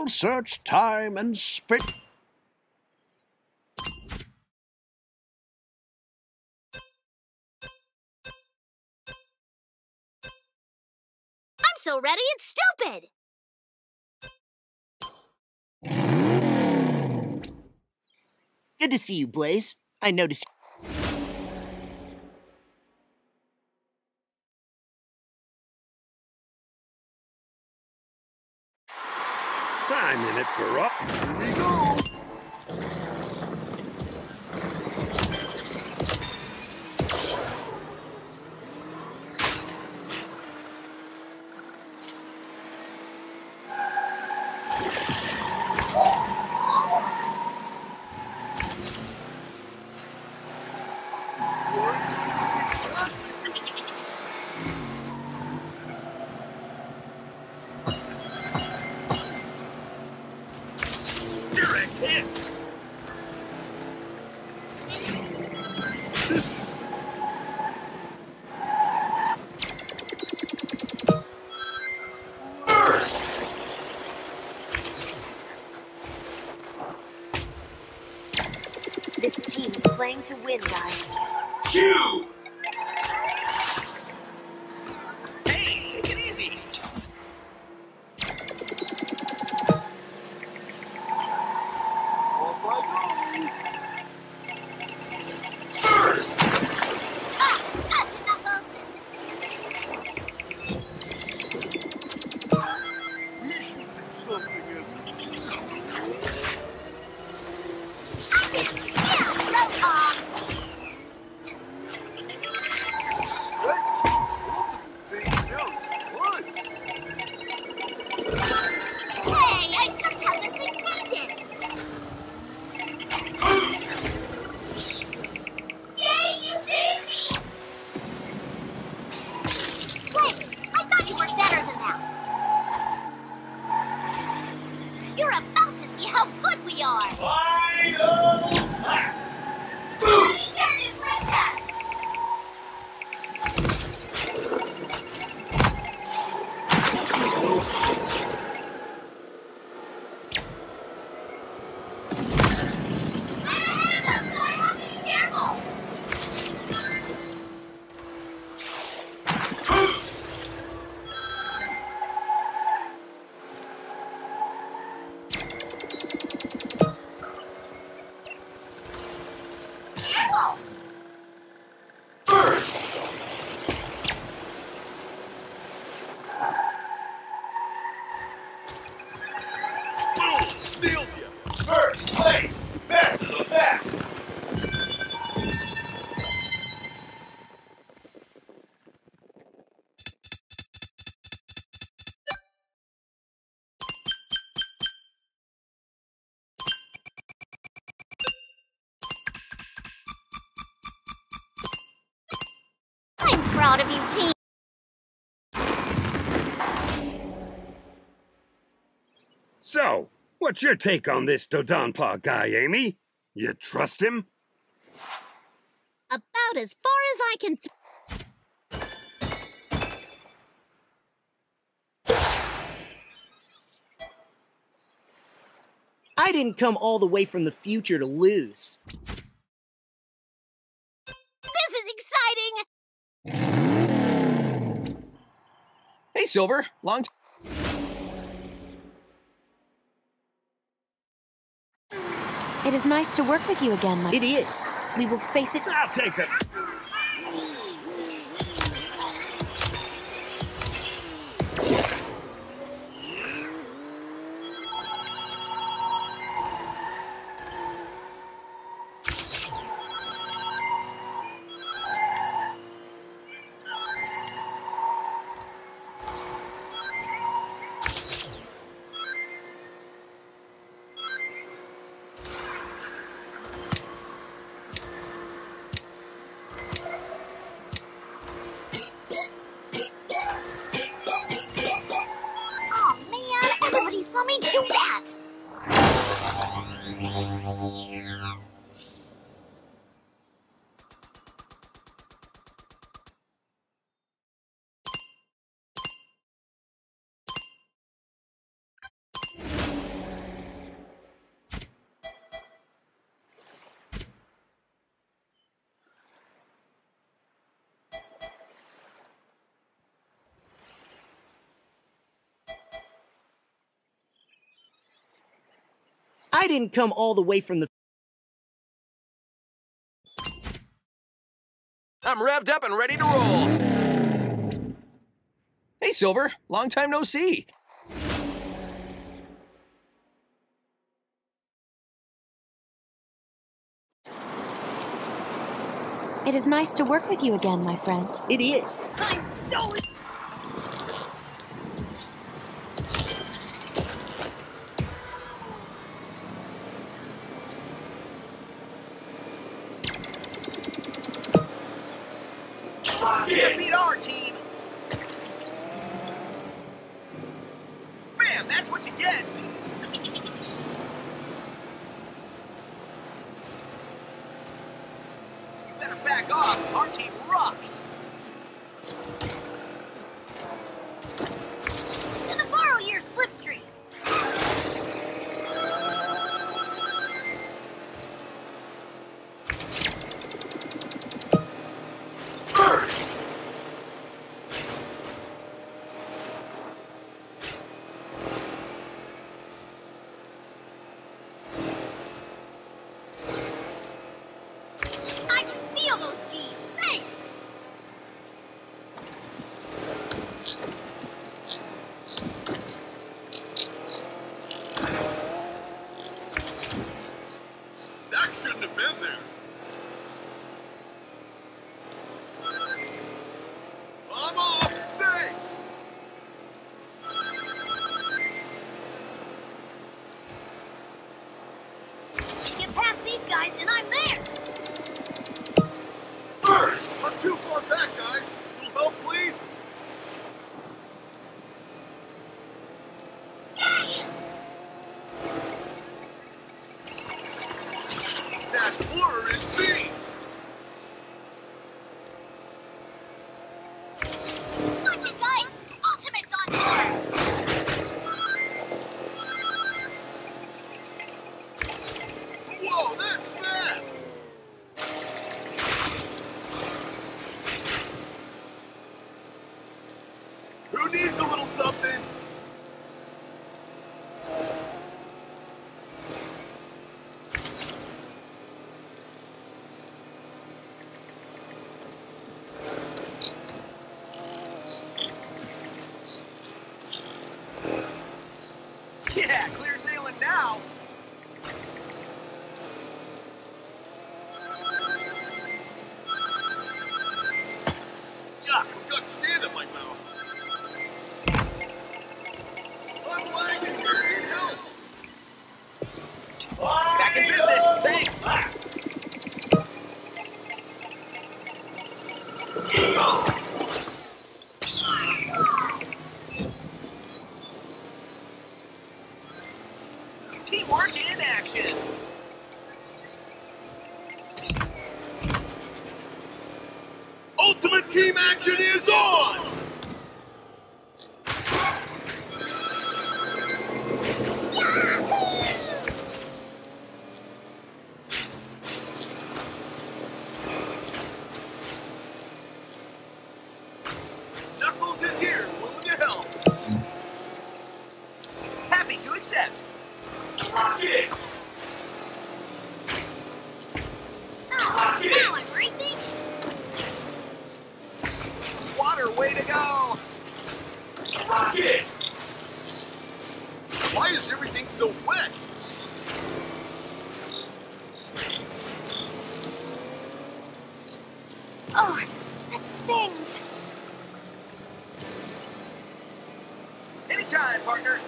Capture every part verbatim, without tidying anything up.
search time and space. I'm so ready, it's stupid! Good to see you, Blaze. I noticed. I'm in it for up. Here we go. This team is playing to win, guys. Chew! Hey, take it easy. Off I go. Ah! Gotcha, Knuckles! We should do something as Hey, I just had this thing painted! Yay, you saved me! Wait, I thought you were better than that. You're about to see how good we are! Final lap! Boost! Share this red tag! First place! Best of the best! I'm proud of you, team! So, what's your take on this Dodonpaw guy, Amy? You trust him? About as far as I can th- I didn't come all the way from the future to lose. This is exciting! Hey, Silver. Long time. It is nice to work with you again, my... It is. We will face it... I'll take it. I didn't come all the way from the... I'm revved up and ready to roll. Hey, Silver. Long time no see. It is nice to work with you again, my friend. It is. I'm so... Yeah, beat our team. Man, that's what you get. You better back off. Our team rocks. Gonna borrow your slipstream. I can feel those G's. Thanks. That shouldn't have been there. I'm off. Thanks. Get past these guys and I'm there. First, I'm too far back, guys. Little help, please. That blur is me. Watch it, guys. Ultimate's on board. Whoa, that's fast. Who needs a little something? Yeah, clear sailing now. Yuck, I've got sand in my mouth. I'm lagging here. Need help. Back in business. Thanks. Teamwork in action. Ultimate team action is on! Knuckles is here, willing to help. Happy to accept. Rocket! Ah, now I'm racing. Water, way to go. Rocket! Why is everything so wet? Oh, that stings. Anytime, partner.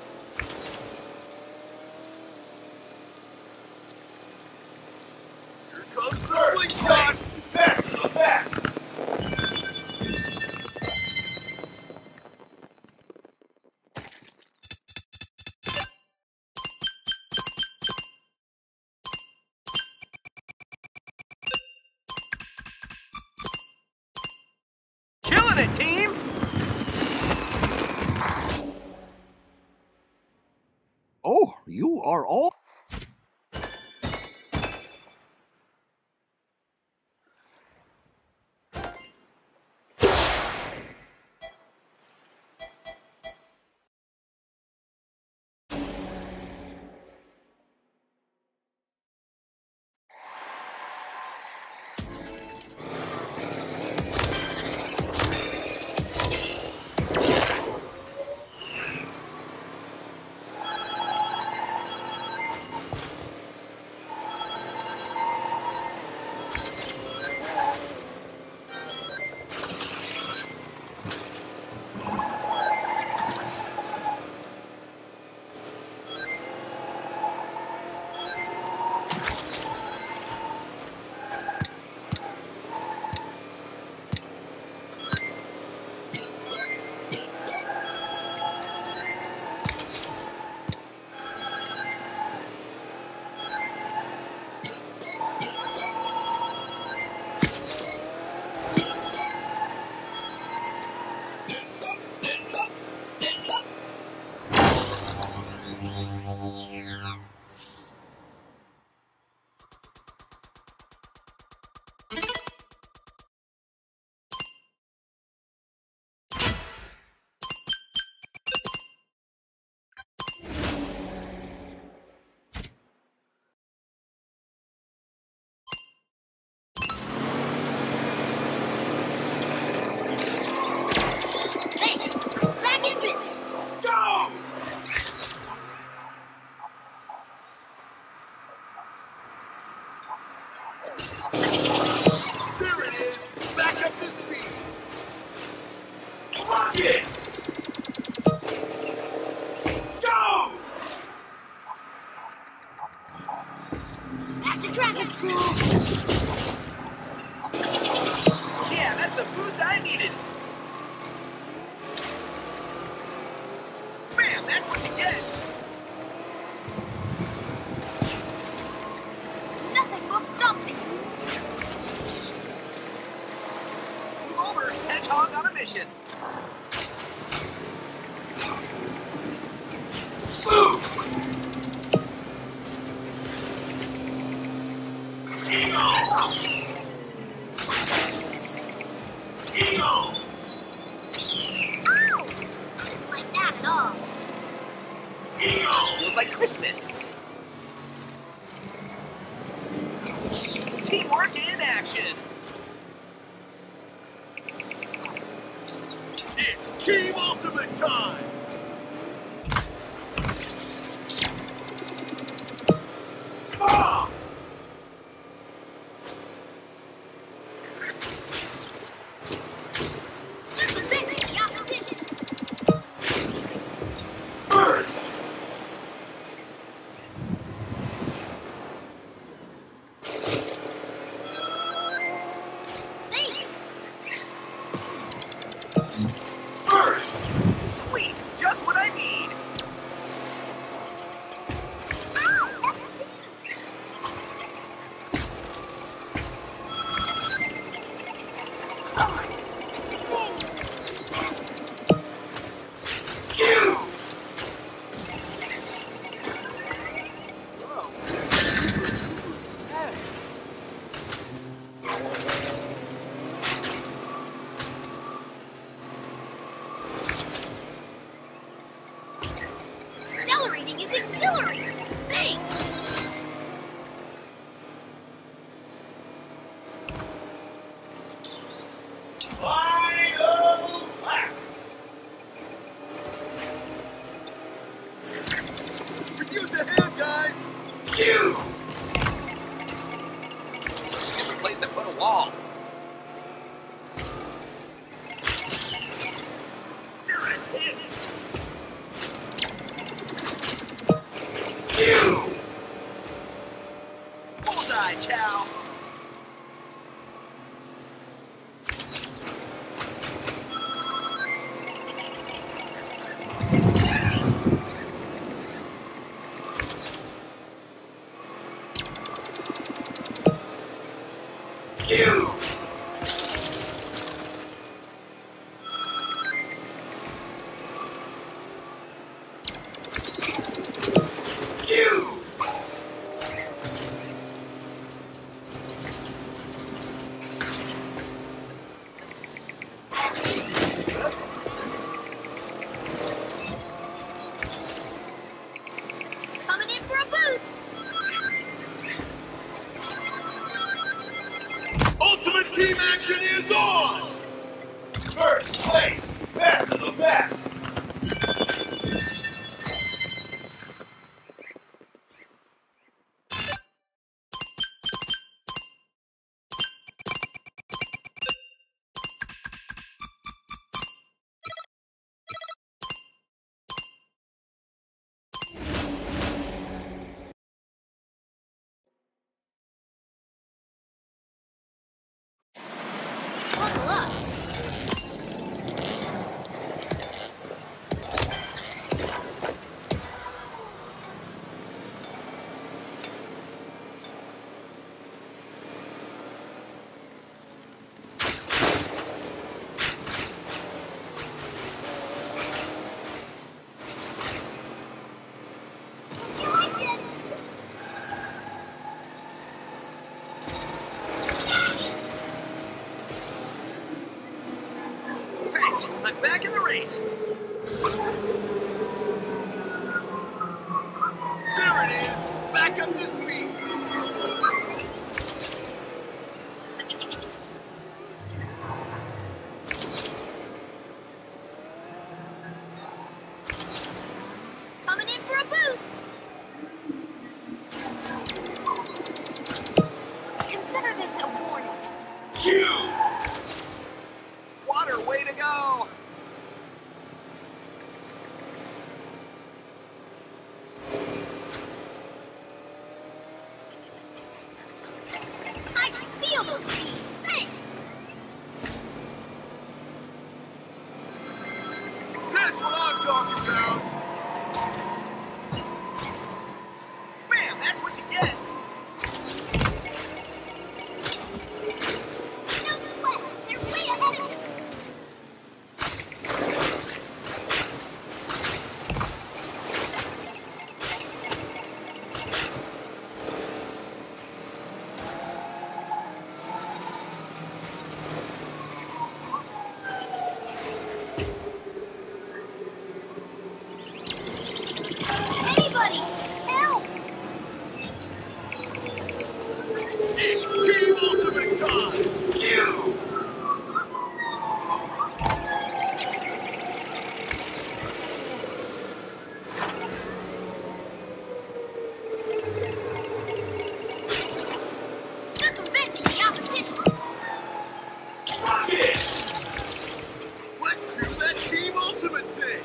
Here comes the slingshot! Fast to the back! Killing it, team. Oh, you are all... There it is. Back up to speed. Rocket! Go! That's a traffic school. Yeah, that's the boost I needed. Bam, that's what you get. Nothing will stop me. Move over, hedgehog on a mission. Move! Eagle! Eagle! Ow! Didn't like that at all. Eagle! Feels like Christmas. Teamwork in action. It's Team Ultimate time! Ah! Just a bit the opposition. First! Thanks. First! Sweet, just what I need. Ow! That's oh, it stings. You! Accelerating is exhilarating. Thanks. Final lap! Reviews ahead, guys! You! Stupid place to put a wall. You're a kid! You! Bullseye, chow. You! You! Coming in for a boost. Ultimate Team action is on! First place, best of the best! Buckle up. You like this? Thanks, I'm back in the race. There it is! Back up to speed! Coming in for a boost. Consider this a Q. Water, way to go! I can feel those bees. Thanks. That's what I'm talking about. Bam, that's what you get! No sweat. They're way ahead of you. Anybody, help! Team Ultimate time. Q. Circumventing the opposition. Rocket. Let's do that Team Ultimate thing.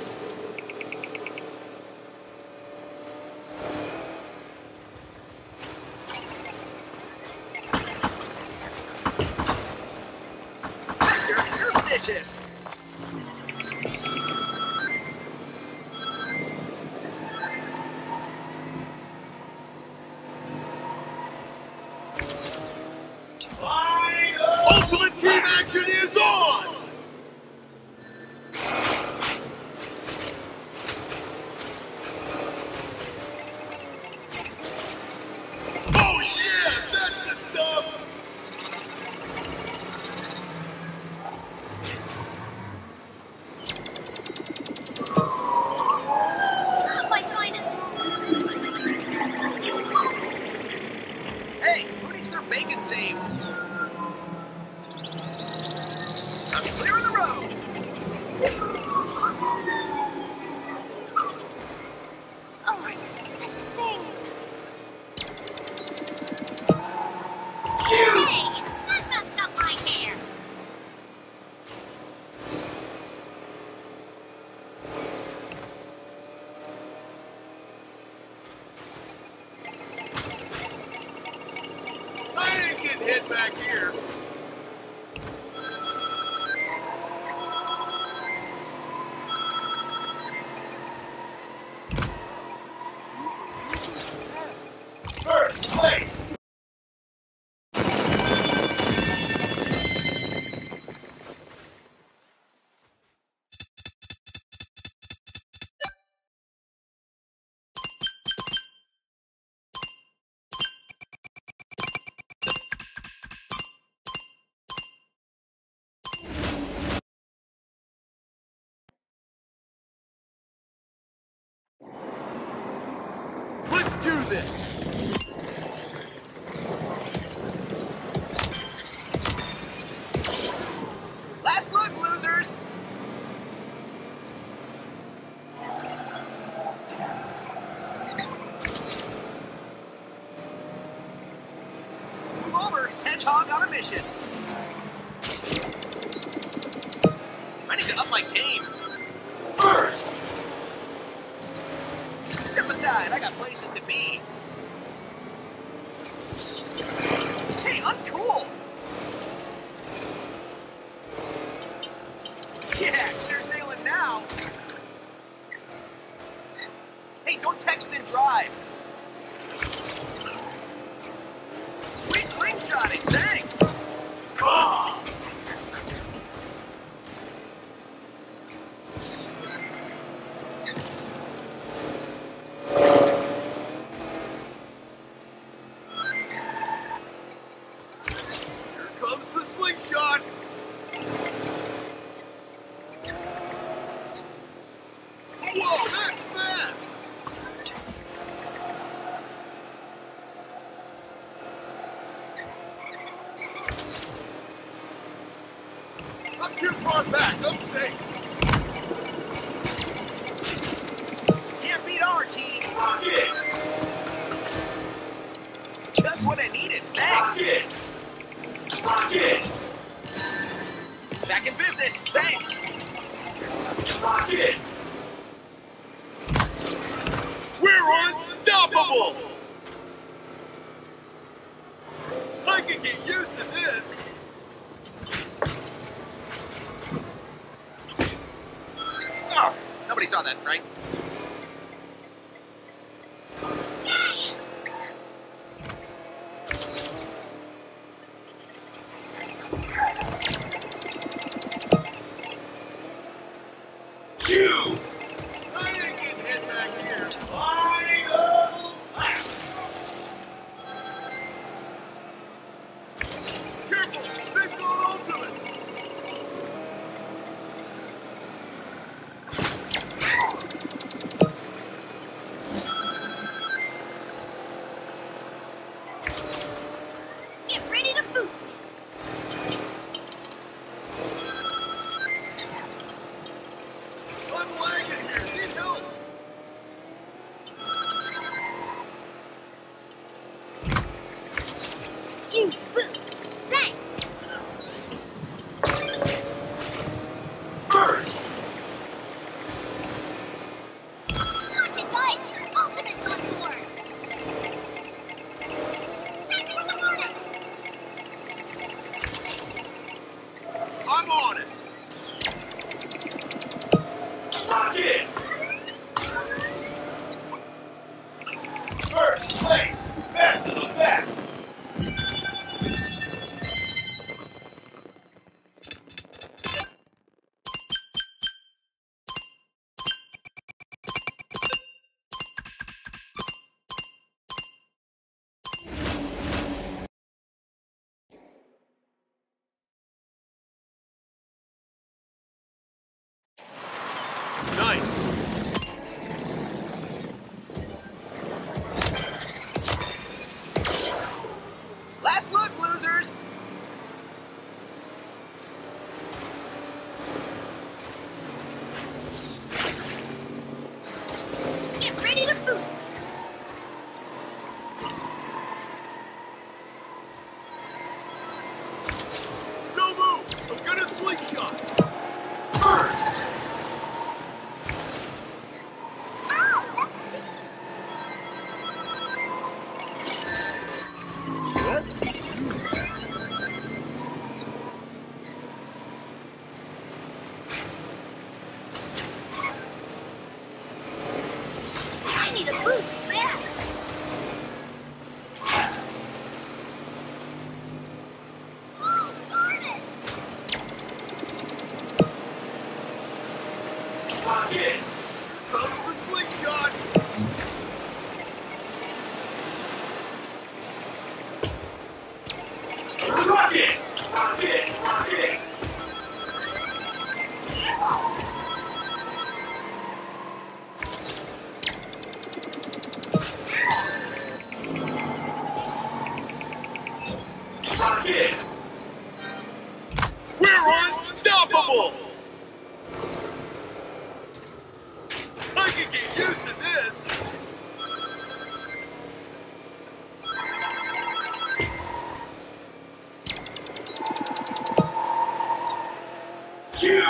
You're, you're vicious! Ultimate team action is on! Oh yeah, that's the stuff! Not my finest Hey, who needs their bacon saved? I'm clearing the road! Oh, that stings. Hey, that messed up my hair. I ain't getting hit back here. First place. Let's do this. Last look, losers! Move over, Hedgehog on a mission. I need to up my game. First. Step aside, I got places to be. Hey, uncool! Yeah, clear sailing now. Hey, don't text and drive. Sweet slingshotting, thanks. Ah. Here comes the slingshot. Whoa, that's fast. I'm too far back. I'm safe. Can't beat our team. Rocket. Just what I needed, thanks. Rocket. Rocket. in business. Thanks. Rocket! We're unstoppable! I can get used to this. Oh, nobody saw that, right? You! I ain't getting hit back here. Final lap! Careful! They've gone onto it! Get ready to boost. I'm lagging here. Need help. Huge boost. Thanks. First! Watch it, guys. Ultimate's on board. Thanks for the warning. I'm on it! Rocket! First place! Best of the best! Nice. Last look, losers. Get ready to boost. No move! I'm gonna slingshot! First! Ow, that stings. I need a boost fast. Oh, darn it! Rocket! Time for slingshot! Rocket! Rocket! Rocket! Rocket! We're unstoppable! I can get used to this! Q!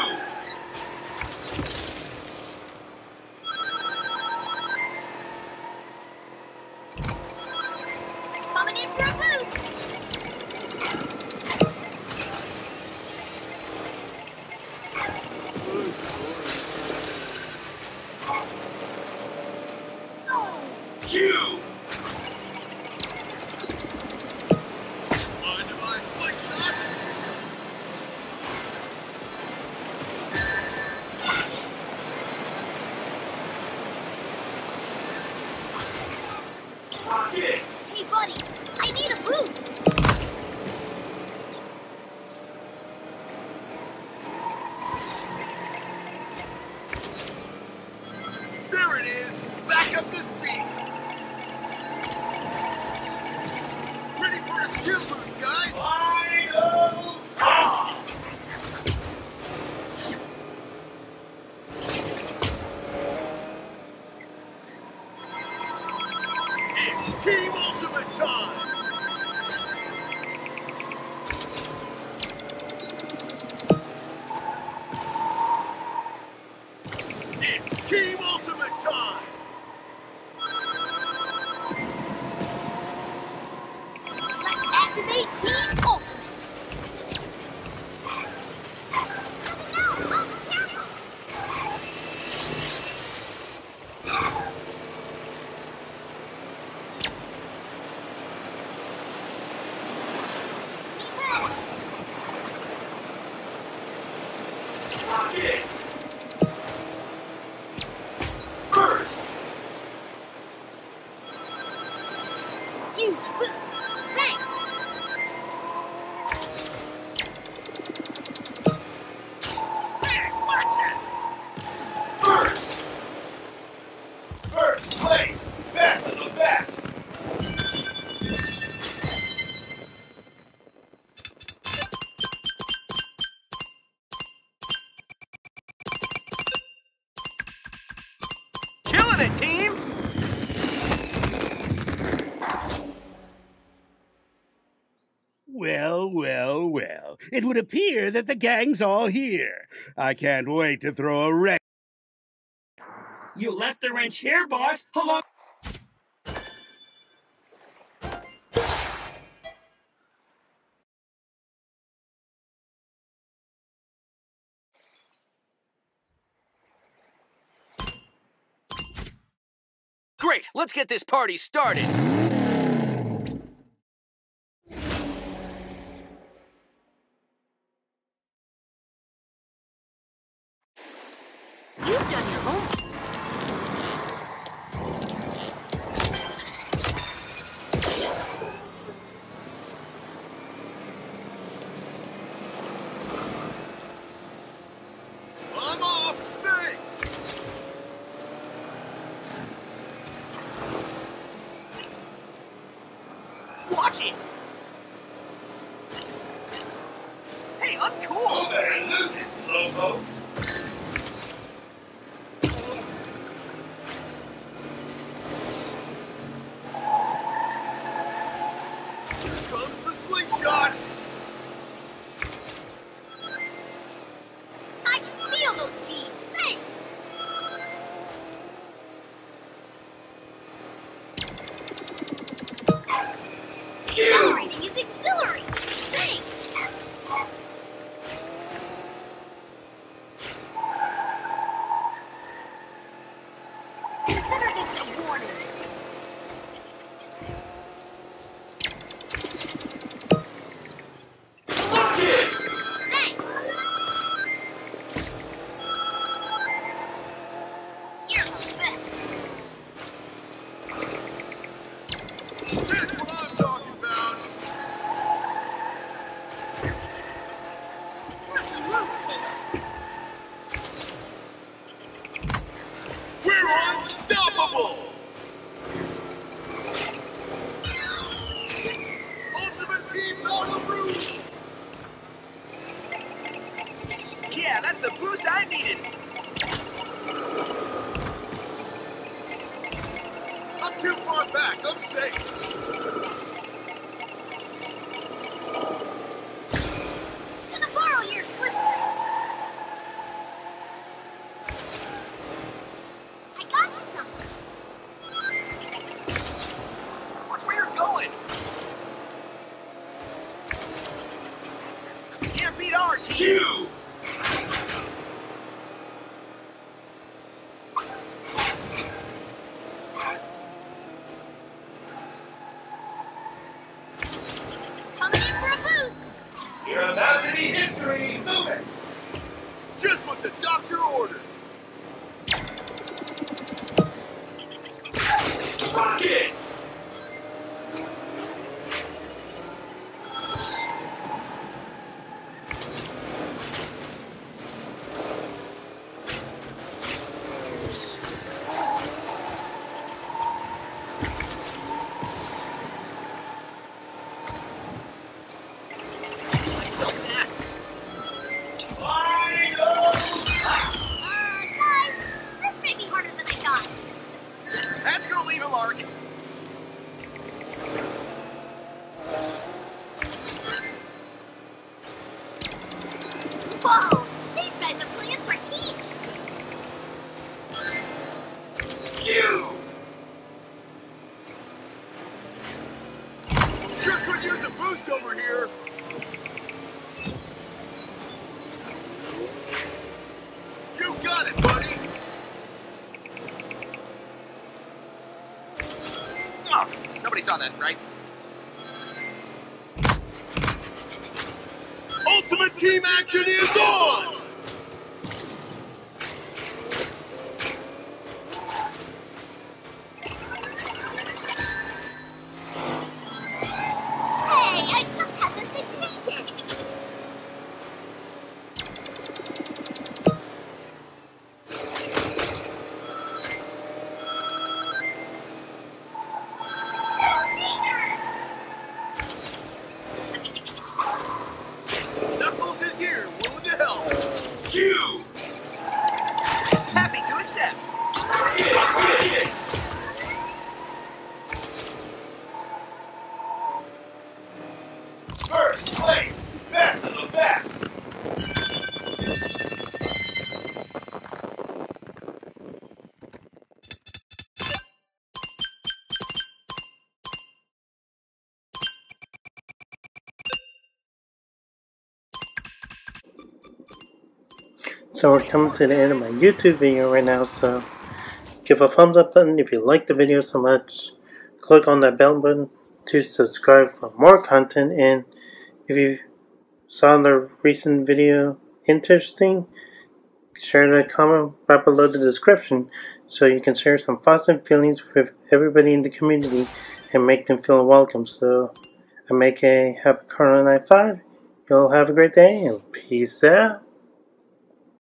Coming in for a boost. Q! Mind if I slingshot? Rocket! Hey, buddies, I need a boost. There it is! Back up to speed! Ready for a skill boost, guys! Final round! It's Team Ultimate time! Well, well, well. It would appear that the gang's all here. I can't wait to throw a wreck. You left the wrench here, boss. Hello. Great, let's get this party started. You've done your homework. I'm off! Thanks! Watch it! Hey, I'm cool! Go there and lose it, Slowpoke! Here comes the slingshot! I can feel those G's. Thanks. Accelerating is exhilarating. Thanks. Consider this a warning. Thanks. You're the best. That's what I'm talking about! Woo, Tails. We're unstoppable! Ultimate Team Bonnaroo! Yeah, that's the boost I needed! I'm too far back, I'm safe! Can I borrow your slip? I got you something. Watch where you're going! Can't beat our team! You! Coming in for a boost. You're about to be history! Move it! Just what the doctor ordered! Rocket! Uh, guys, this may be harder than I thought. That's gonna leave a mark! Whoa, these guys are playing for keeps. You! Sure could use a boost over here! You got it, buddy! Oh, nobody saw that, right? Ultimate Team action is on! Hey, I just had this thing painted. Knuckles is here, willing to help! You! Happy to accept! First! So we're coming to the end of my YouTube video right now, so give a thumbs up button if you like the video so much. Click on that bell button to subscribe for more content, and if you saw the recent video interesting, share the comment right below the description so you can share some positive feelings with everybody in the community and make them feel welcome. So I make a happy Corona Night five. You'll have a great day and peace out.